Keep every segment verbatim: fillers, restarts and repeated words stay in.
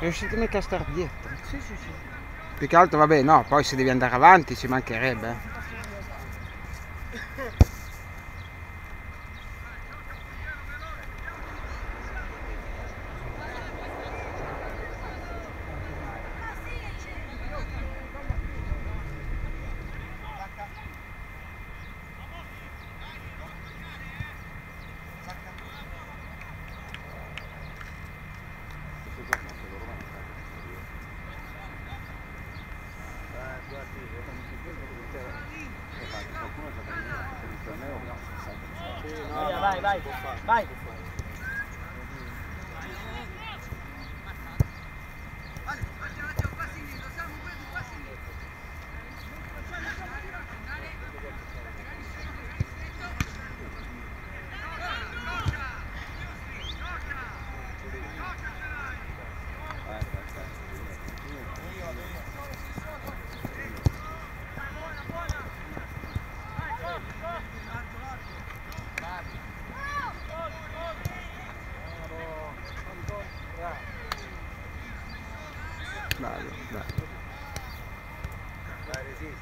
riuscite mica a star dietro? Sì, sì, sì. Più che altro, vabbè, no, poi se devi andare avanti ci mancherebbe. Eh. Vai, vai, vai. Bello, bello. Dai, resisti.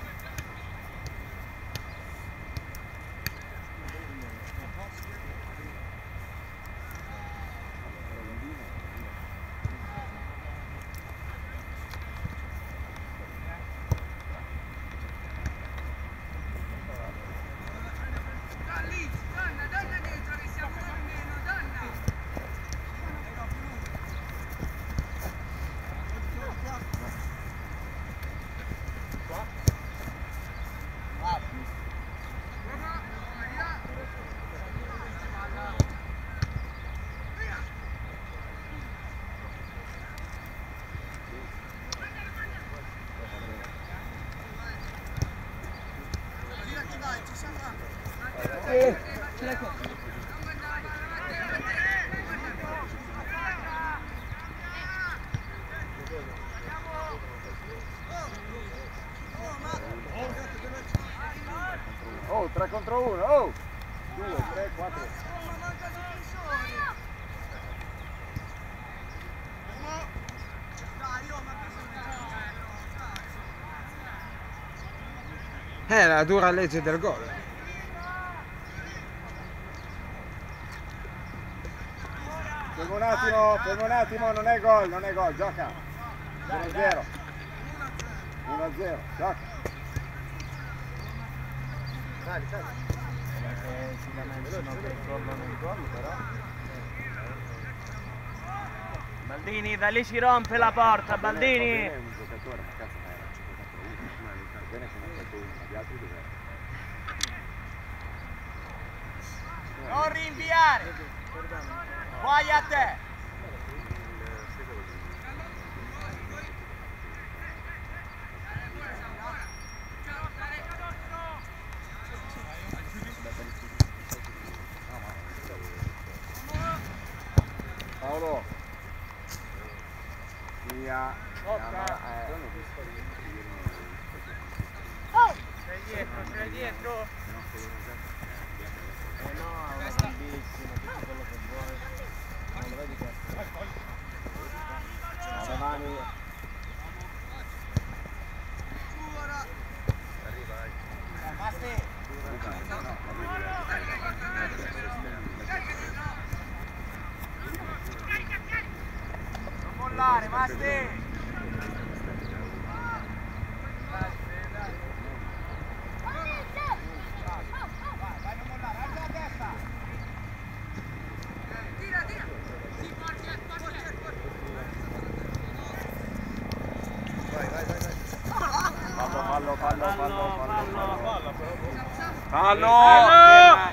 Oh, tre contro uno, oh! due, tre, quattro. È la dura legge del gol. Fermo un attimo, fermo un attimo, non è gol, non è gol, gioca. uno a zero. uno a zero, gioca. Sali, sali. Perché si lamentano che crollano il gol, però. Baldini, da lì si rompe la porta, Baldini! È un giocatore, ma cazzo ma era cinque contro uno, va bene che ne ha fatto uno, ma gli altri dov'è? Non rinviare! Guai a te! Paolo! Via! Sei dietro, sei dietro! Eh no, è una bellissima, tutto quello che vuoi. Non lo vedi che... No, le mani... Arriva, dai. Masti! Non mollare, Masti! Fallo, fallo, fallo, fallo, fallo. Fallo! Fallo!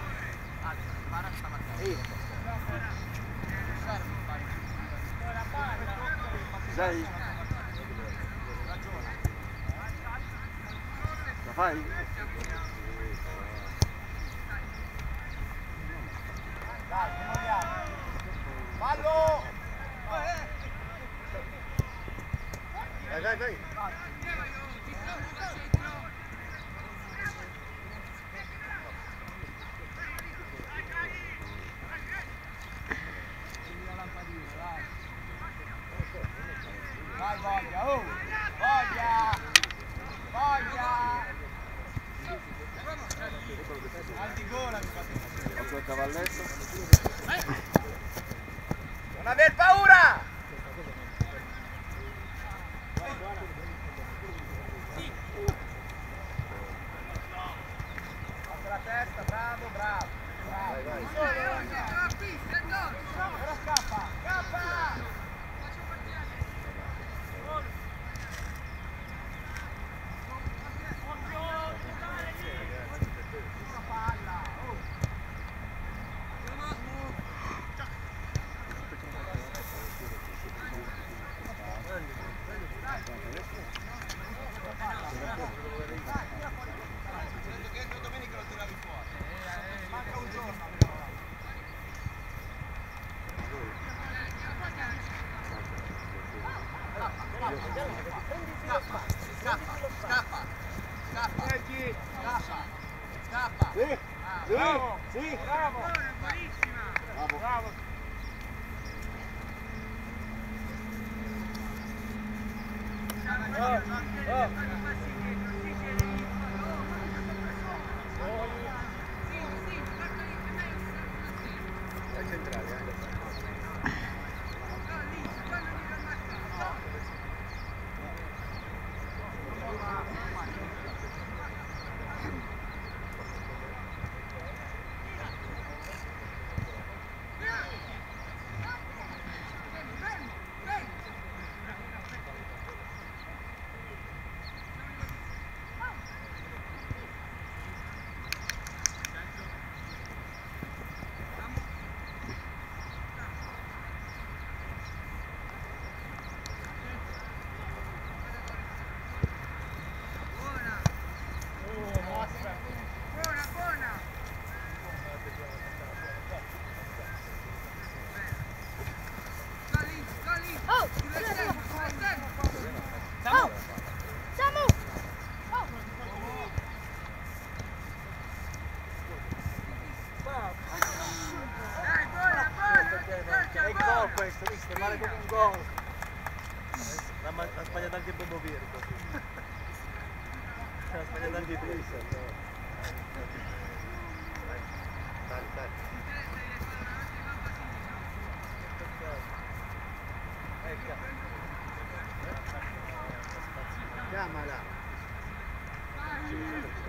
Sei? La fai? Dai, fallo! Dai, dai, dai! voglia, oh! Voglia! Voglia! Al di gola mi fate. Faccio il cavalletto. Non aver paura! Alza la testa, bravo, bravo. Bravo. Vai, vai. Ora scappa, scappa! Scappa, scappa, scappa, scappa, scappa, scappa. Sì, sì, Bravo, sì. bravo. Bravo. Bravo. Oh, oh. È centrale, eh. È il gol questo, visto? Vale come un gol. Ha sbagliato anche Bobo Virgo. Ha sbagliato anche Trisha. Dai, dai. Ecco. Chiamala.